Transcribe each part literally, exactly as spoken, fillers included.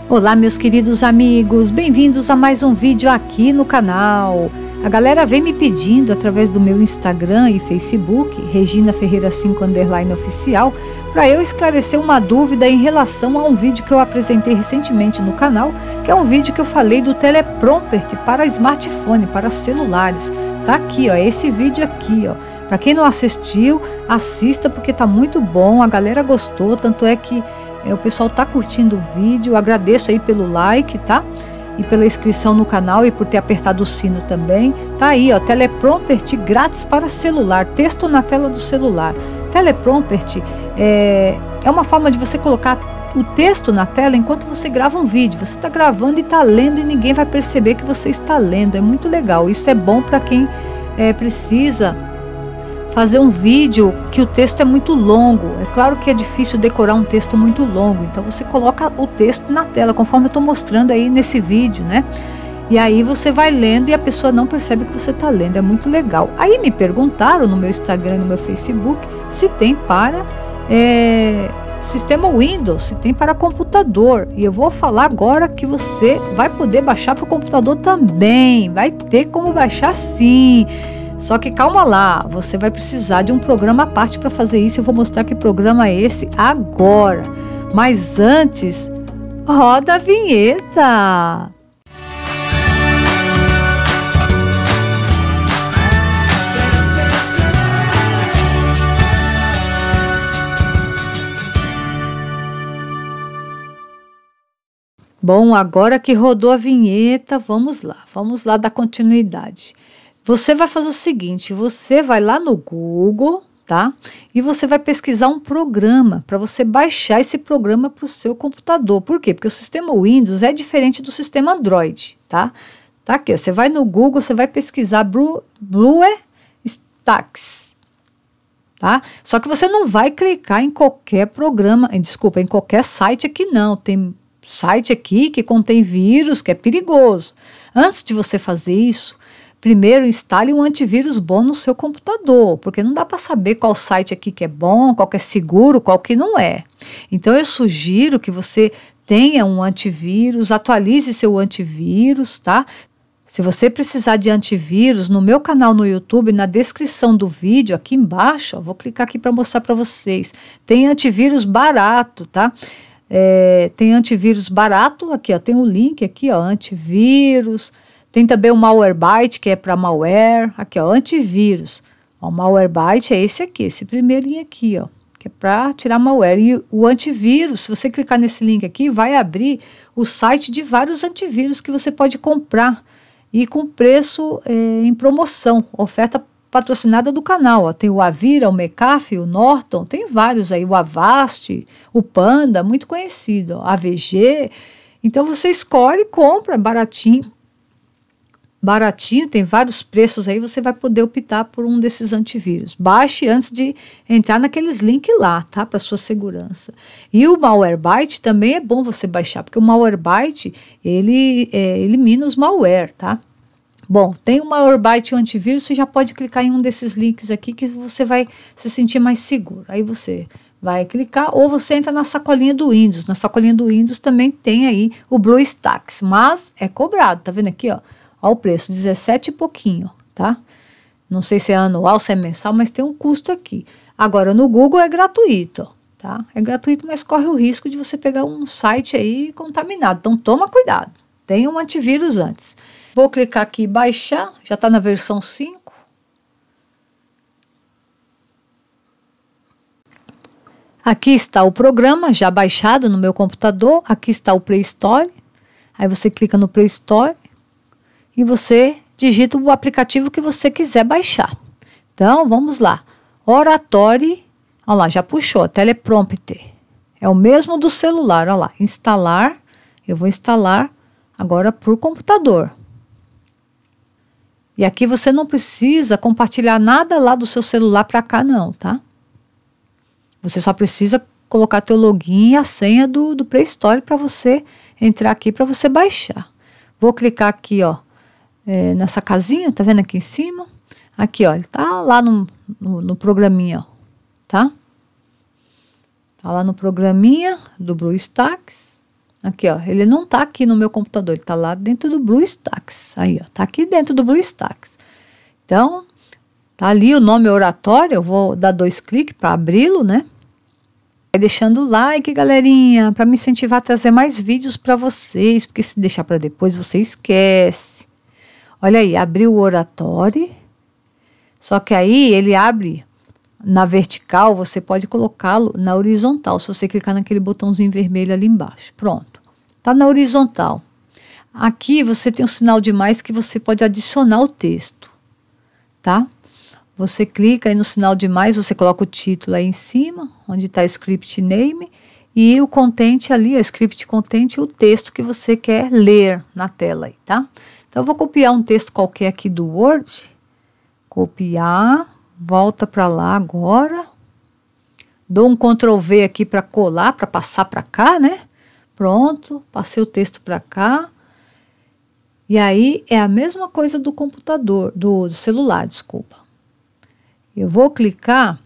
Olá, meus queridos amigos, bem-vindos a mais um vídeo aqui no canal. A galera vem me pedindo através do meu Instagram e Facebook, Regina Ferreira cinco underline oficial, para eu esclarecer uma dúvida em relação a um vídeo que eu apresentei recentemente no canal, que é um vídeo que eu falei do teleprompter para smartphone, para celulares. Tá aqui, ó, esse vídeo aqui, ó. Para quem não assistiu, assista porque tá muito bom, a galera gostou, tanto é que é, o pessoal tá curtindo o vídeo. Eu agradeço aí pelo like, tá? E pela inscrição no canal e por ter apertado o sino também. Tá aí, ó, teleprompter grátis para celular, texto na tela do celular. Teleprompter é, é uma forma de você colocar o texto na tela enquanto você grava um vídeo. Você está gravando e está lendo e ninguém vai perceber que você está lendo. É muito legal. Isso é bom para quem é, precisa fazer um vídeo que o texto é muito longo. É claro que é difícil decorar um texto muito longo, então você coloca o texto na tela, conforme eu estou mostrando aí nesse vídeo, né? E aí você vai lendo e a pessoa não percebe que você está lendo, é muito legal. Aí me perguntaram no meu Instagram e no meu Facebook se tem para é, sistema Windows, se tem para computador. E eu vou falar agora que você vai poder baixar para o computador também, vai ter como baixar sim. Só que calma lá, você vai precisar de um programa à parte para fazer isso. Eu vou mostrar que programa é esse agora. Mas antes, roda a vinheta! Bom, agora que rodou a vinheta, vamos lá, vamos lá dar continuidade. Você vai fazer o seguinte, você vai lá no Google, tá? E você vai pesquisar um programa para você baixar esse programa para o seu computador. Por quê? Porque o sistema Windows é diferente do sistema Android, tá? Tá aqui, ó, você vai no Google, você vai pesquisar Blue, BlueStacks, tá? Só que você não vai clicar em qualquer programa, desculpa, em qualquer site aqui não, tem site aqui que contém vírus, que é perigoso. Antes de você fazer isso, primeiro instale um antivírus bom no seu computador, porque não dá para saber qual site aqui que é bom, qual que é seguro, qual que não é. Então eu sugiro que você tenha um antivírus, atualize seu antivírus, tá? Se você precisar de antivírus, no meu canal no YouTube, na descrição do vídeo, aqui embaixo, ó, vou clicar aqui para mostrar para vocês, tem antivírus barato, tá? É, tem antivírus barato, aqui ó, tem o link aqui, ó, antivírus. Tem também o Malwarebytes, que é para malware. Aqui, ó, antivírus. Ó, o Malwarebytes é esse aqui, esse primeirinho aqui, ó, que é para tirar malware. E o antivírus, se você clicar nesse link aqui, vai abrir o site de vários antivírus que você pode comprar. E com preço é, em promoção, oferta patrocinada do canal. Ó. Tem o Avira, o McAfee, o Norton, tem vários aí. O Avast, o Panda, muito conhecido. Ó, A V G. Então você escolhe e compra, baratinho. Baratinho, tem vários preços aí, você vai poder optar por um desses antivírus. Baixe antes de entrar naqueles links lá, tá? Para sua segurança. E o Malwarebytes também é bom você baixar, porque o Malwarebytes, ele é, elimina os malware, tá? Bom, tem o Malwarebytes e o antivírus, você já pode clicar em um desses links aqui que você vai se sentir mais seguro. Aí você vai clicar ou você entra na sacolinha do Windows. Na sacolinha do Windows também tem aí o BlueStacks, mas é cobrado, tá vendo aqui, ó? Olha o preço, dezessete e pouquinho, tá? Não sei se é anual, se é mensal, mas tem um custo aqui. Agora, no Google é gratuito, tá? É gratuito, mas corre o risco de você pegar um site aí contaminado. Então, toma cuidado. Tenha um antivírus antes. Vou clicar aqui em baixar, já está na versão cinco. Aqui está o programa já baixado no meu computador. Aqui está o Play Store. Aí você clica no Play Store. E você digita o aplicativo que você quiser baixar. Então, vamos lá. Oratory, olha lá, já puxou, teleprompter. É o mesmo do celular, olha lá. Instalar, eu vou instalar agora por computador. E aqui você não precisa compartilhar nada lá do seu celular para cá não, tá? Você só precisa colocar teu login e a senha do, do Play Store para você entrar aqui, para você baixar. Vou clicar aqui, ó. É, nessa casinha, tá vendo aqui em cima? Aqui, ó, ele tá lá no, no, no programinha, ó, tá? Tá lá no programinha do BlueStacks. Aqui, ó, ele não tá aqui no meu computador, ele tá lá dentro do BlueStacks. Aí, ó, tá aqui dentro do BlueStacks. Então, tá ali o nome oratório, eu vou dar dois cliques para abri-lo, né? Vai deixando o like, galerinha, para me incentivar a trazer mais vídeos para vocês, porque se deixar para depois você esquece. Olha aí, abriu o oratório, só que aí ele abre na vertical, você pode colocá-lo na horizontal, se você clicar naquele botãozinho vermelho ali embaixo. Pronto, tá na horizontal. Aqui você tem um sinal de mais que você pode adicionar o texto, tá? Você clica aí no sinal de mais, você coloca o título aí em cima, onde está script name, e o content ali, o script content, o texto que você quer ler na tela aí, tá? Então eu vou copiar um texto qualquer aqui do Word, copiar, volta para lá agora, dou um control V aqui para colar, para passar para cá, né? Pronto, passei o texto para cá. E aí é a mesma coisa do computador, do, do celular, desculpa. Eu vou clicar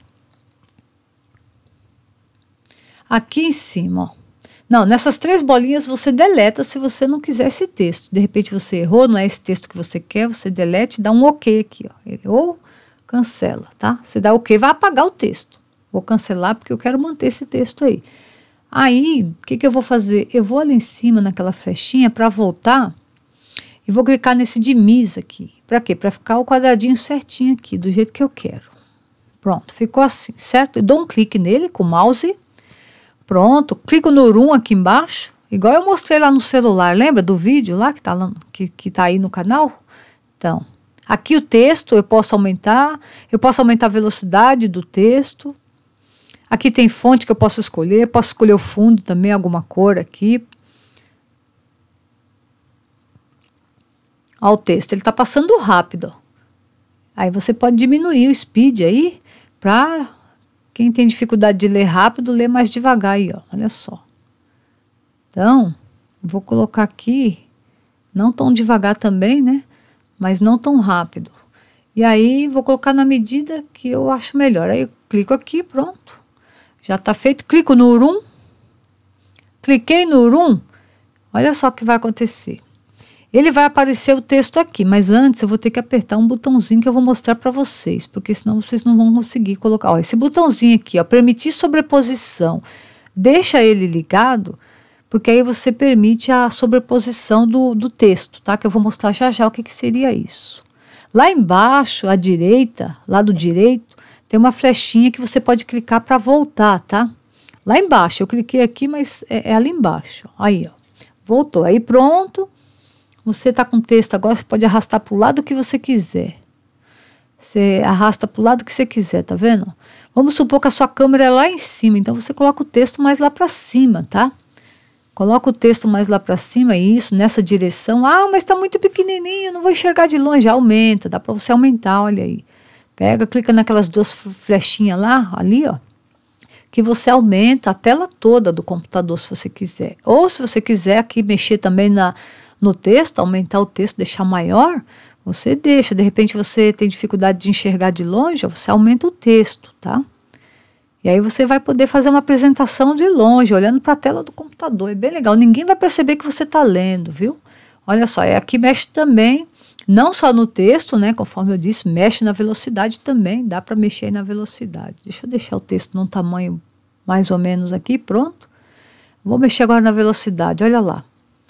aqui em cima, ó. Não, nessas três bolinhas você deleta se você não quiser esse texto. De repente você errou, não é esse texto que você quer, você delete e dá um OK aqui, ó. Ou cancela, tá? Você dá OK, vai apagar o texto. Vou cancelar porque eu quero manter esse texto aí. Aí, o que que eu vou fazer? Eu vou ali em cima naquela flechinha para voltar e vou clicar nesse de mis aqui. Para quê? Para ficar o quadradinho certinho aqui, do jeito que eu quero. Pronto, ficou assim, certo? Eu dou um clique nele com o mouse. Pronto, clico no room aqui embaixo, igual eu mostrei lá no celular, lembra do vídeo lá que tá, lá, que, que tá aí no canal? Então, aqui o texto eu posso aumentar, eu posso aumentar a velocidade do texto. Aqui tem fonte que eu posso escolher, posso escolher o fundo também, alguma cor aqui. Olha o texto, ele tá passando rápido. Aí você pode diminuir o speed aí, para quem tem dificuldade de ler rápido, ler mais devagar aí, ó, olha só. Então, vou colocar aqui, não tão devagar também, né, mas não tão rápido. E aí, vou colocar na medida que eu acho melhor. Aí eu clico aqui, pronto, já tá feito. Clico no room, cliquei no room, olha só o que vai acontecer. Ele vai aparecer o texto aqui, mas antes eu vou ter que apertar um botãozinho que eu vou mostrar para vocês, porque senão vocês não vão conseguir colocar. Ó, esse botãozinho aqui, ó, permitir sobreposição, deixa ele ligado, porque aí você permite a sobreposição do, do texto, tá? Que eu vou mostrar já já o que, que seria isso. Lá embaixo, à direita, lado direito, tem uma flechinha que você pode clicar para voltar, tá? Lá embaixo, eu cliquei aqui, mas é, é ali embaixo, ó, aí, ó, voltou, aí pronto. Você está com o texto agora, você pode arrastar para o lado que você quiser. Você arrasta para o lado que você quiser, tá vendo? Vamos supor que a sua câmera é lá em cima, então você coloca o texto mais lá para cima, tá? Coloca o texto mais lá para cima, isso, nessa direção. Ah, mas está muito pequenininho, não vou enxergar de longe. Aumenta, dá para você aumentar, olha aí. Pega, clica naquelas duas flechinhas lá, ali, ó. Que você aumenta a tela toda do computador, se você quiser. Ou se você quiser aqui mexer também na... no texto, aumentar o texto, deixar maior, você deixa. De repente você tem dificuldade de enxergar de longe, você aumenta o texto, tá? E aí você vai poder fazer uma apresentação de longe, olhando para a tela do computador. É bem legal, ninguém vai perceber que você está lendo, viu? Olha só, é aqui mexe também, não só no texto, né? Conforme eu disse, mexe na velocidade também, dá para mexer na velocidade. Deixa eu deixar o texto num tamanho mais ou menos aqui, pronto. Vou mexer agora na velocidade, olha lá.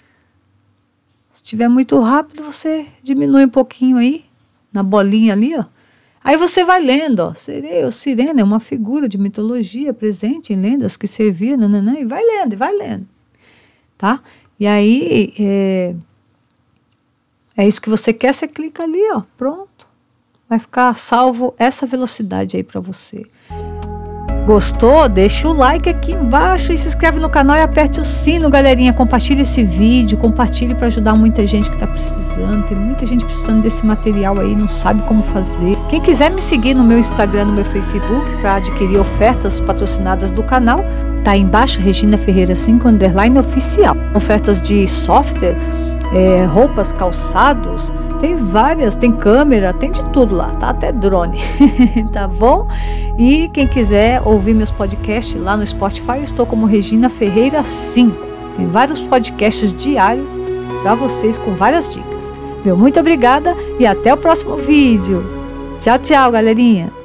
Se estiver muito rápido, você diminui um pouquinho aí, na bolinha ali, ó. Aí você vai lendo, ó. O Sirene é uma figura de mitologia presente em lendas que servia, nananã, e vai lendo, e vai lendo, tá? E aí, é, é isso que você quer, você clica ali, ó, pronto. Vai ficar salvo essa velocidade aí para você. Gostou? Deixa o like aqui embaixo e se inscreve no canal e aperte o sino, galerinha. Compartilhe esse vídeo, compartilhe para ajudar muita gente que está precisando. Tem muita gente precisando desse material aí, não sabe como fazer. Quem quiser me seguir no meu Instagram, no meu Facebook, para adquirir ofertas patrocinadas do canal, tá aí embaixo, Regina Ferreira cinco underline oficial. Ofertas de software, é, roupas, calçados, tem várias, tem câmera, tem de tudo lá, tá? Até drone, tá bom? E quem quiser ouvir meus podcasts lá no Spotify, eu estou como Regina Ferreira cinco. Tem vários podcasts diários para vocês com várias dicas. Meu muito obrigada e até o próximo vídeo. Tchau, tchau, galerinha!